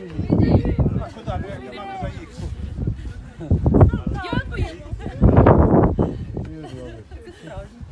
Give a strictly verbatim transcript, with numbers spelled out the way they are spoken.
А куди? Нема куди їхати. Дякую. Це справжнє.